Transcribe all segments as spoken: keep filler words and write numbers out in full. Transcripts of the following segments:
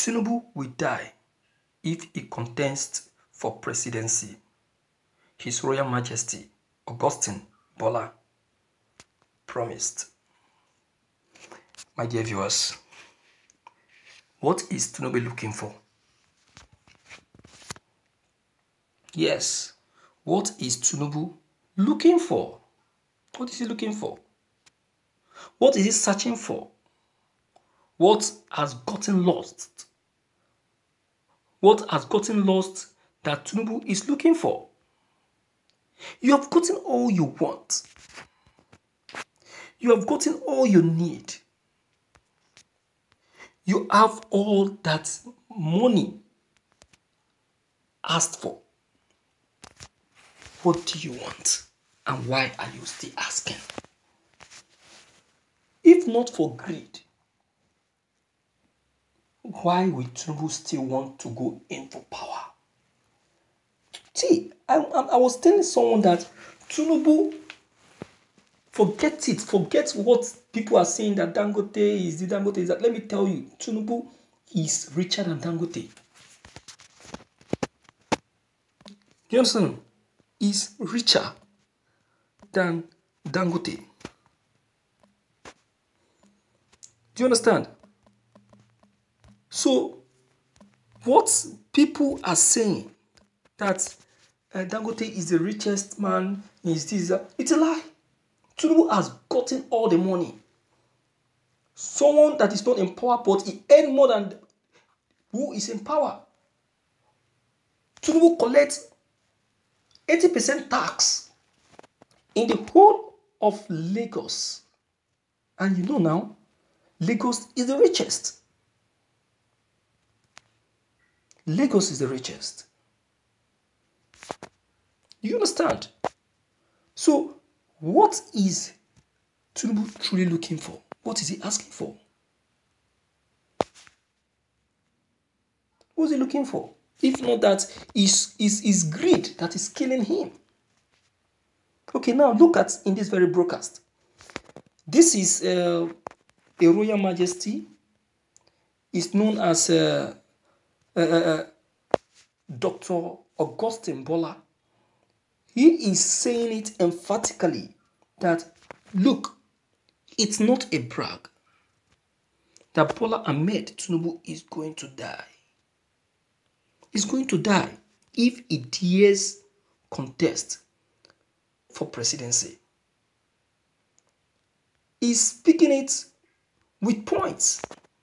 Tinubu will die if he contests for presidency. His Royal Majesty Augustine Bola promised. My dear viewers, what is Tinubu looking for? Yes, what is Tinubu looking for? What is he looking for? What is he searching for? What has gotten lost? What has gotten lost that Tinubu is looking for? You have gotten all you want. You have gotten all you need. You have all that money asked for. What do you want? And why are you still asking? If not for greed, why will Tinubu still want to go in for power? See, I, I, I was telling someone that Tinubu, forget it, forget what people are saying that Dangote is the Dangote is that. Let me tell you, Tinubu is richer than Dangote. Do you understand? Is richer than Dangote. Do you understand? So, what people are saying that uh, Dangote is the richest man, is this, uh, it's a lie. Tinubu has gotten all the money. Someone that is not in power, but he earns more than who is in power. Tinubu collects eighty percent tax in the whole of Lagos. And you know now, Lagos is the richest. Lagos is the richest. You understand? So, what is Tinubu truly looking for? What is he asking for? What is he looking for? If not that, is is is greed that is killing him. Okay, now look at in this very broadcast. This is uh, a Royal Majesty. Is known as uh, uh, uh, Doctor Augustine Bola. He is saying it emphatically that, look, it's not a brag that Bola Ahmed Tinubu is going to die. He's going to die if he dares contest for presidency. He's speaking it with points.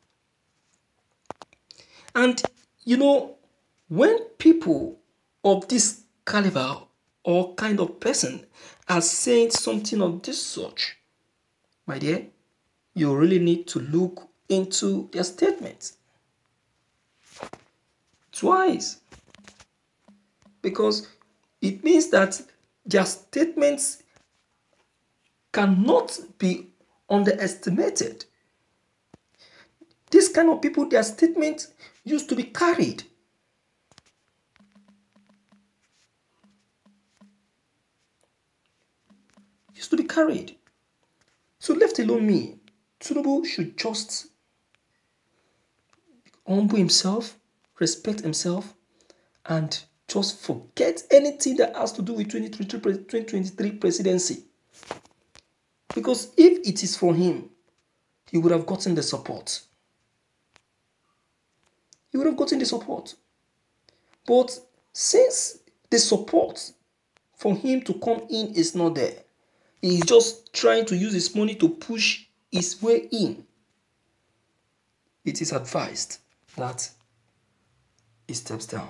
And, you know, when people of this caliber or kind of person are saying something of this sort, my dear, you really need to look into their statements twice. Because it means that their statements cannot be underestimated. This kind of people, their statements used to be carried. Used to be carried. So left alone me, Tinubu should just humble himself, respect himself, and just forget anything that has to do with twenty twenty-three presidency. Because if it is for him, he would have gotten the support. He would have gotten the support. But since the support for him to come in is not there, he is just trying to use his money to push his way in. It is advised that he steps down.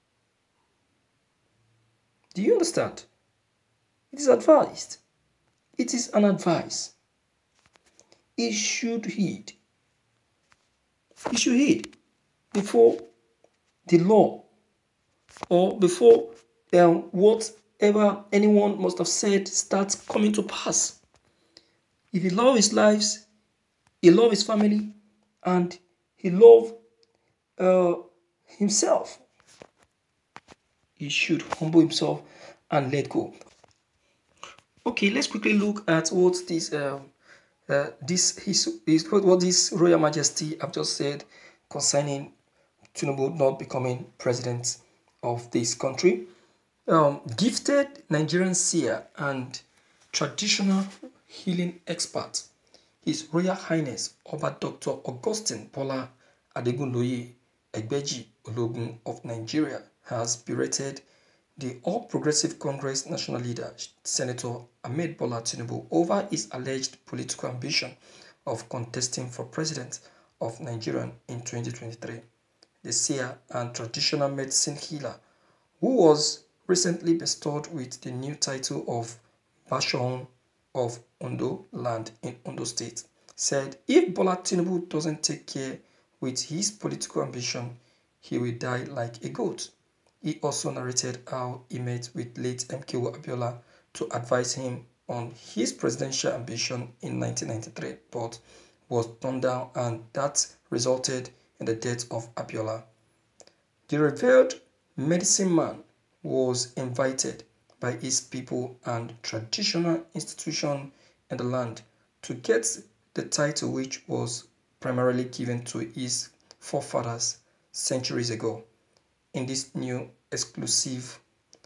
Do you understand? It is advised. It is an advice. He should heed. He should heed before the law or before um, whatever anyone must have said starts coming to pass. If he loves his lives, he loves his family, and he loves uh, himself, he should humble himself and let go. Okay, let's quickly look at what this uh, uh, this his, his what this Royal Majesty have just said concerning Tinubu not becoming president of this country. Um, gifted Nigerian seer and traditional healing expert, His Royal Highness Oba Doctor Augustine Bola Adegunloye Egbeji Ologun of Nigeria has berated the All Progressive Congress national leader, Senator Ahmed Bola Tinubu, over his alleged political ambition of contesting for president of Nigeria in twenty twenty-three. The seer and traditional medicine healer, who was recently bestowed with the new title of Bashaun of Ondo land in Ondo State, said if Bola Tinubu doesn't take care with his political ambition, he will die like a goat. He also narrated how he met with late M K O Abiola to advise him on his presidential ambition in nineteen ninety-three, but was turned down, and that resulted in the death of Abiola. The revered medicine man was invited by his people and traditional institution in the land to get the title which was primarily given to his forefathers centuries ago. In this new exclusive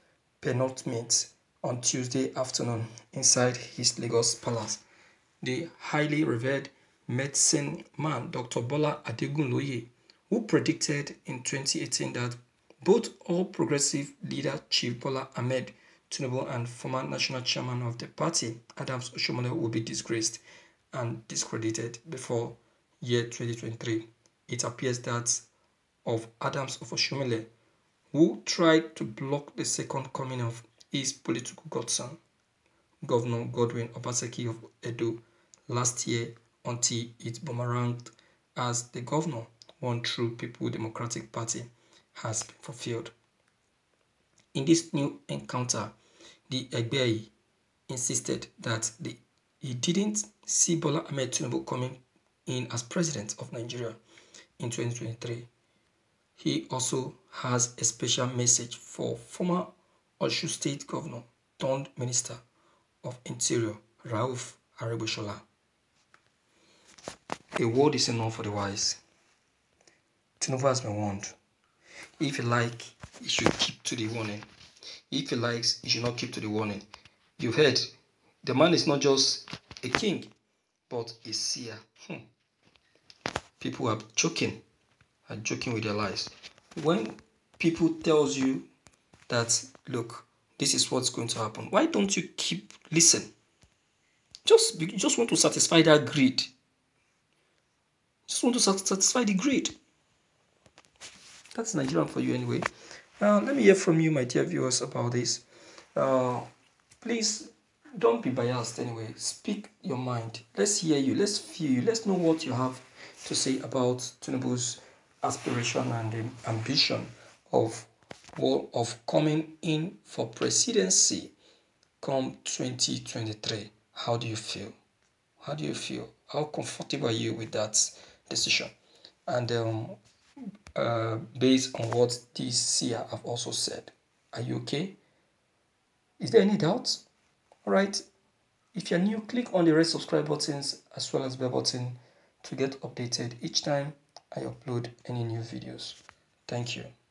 penultimate on Tuesday afternoon inside his Lagos palace, the highly revered medicine man Doctor Bola Adegunloye, who predicted in twenty eighteen that both All Progressive leader Chief Bola Ahmed Tinubu and former national chairman of the party, Adams Oshiomhole, will be disgraced and discredited before year twenty twenty-three. It appears that of Adams of Oshiomhole, who tried to block the second coming of his political godson, Governor Godwin Obaseki of Edo, last year until it boomeranged as the governor, one true People Democratic Party, has been fulfilled. In this new encounter, the Egbeyi insisted that the, he didn't see Bola Ahmed Tinubu coming in as president of Nigeria in twenty twenty-three. He also has a special message for former Osun State Governor turned Minister of Interior, Rauf Aregbesola. A word is enough for the wise. Tinubu has been warned. If you like, he should keep to the warning. If he likes, he should not keep to the warning. You heard, the man is not just a king, but a seer. Hmm. People are joking, are joking with their lives. When people tells you that, look, this is what's going to happen, why don't you keep listen? Just, you just want to satisfy that greed. Just want to satisfy the greed. That's Nigerian for you anyway. Uh, let me hear from you, my dear viewers, about this. Uh, please don't be biased anyway. Speak your mind. Let's hear you. Let's feel you. Let's know what you have to say about Tinubu's aspiration and um, ambition of, of coming in for presidency come twenty twenty-three. How do you feel? How do you feel? How comfortable are you with that decision? And um, uh, based on what this seer have also said, are you okay? Is there any doubt? All right. If you're new, click on the red subscribe buttons as well as bell button to get updated each time I upload any new videos. Thank you.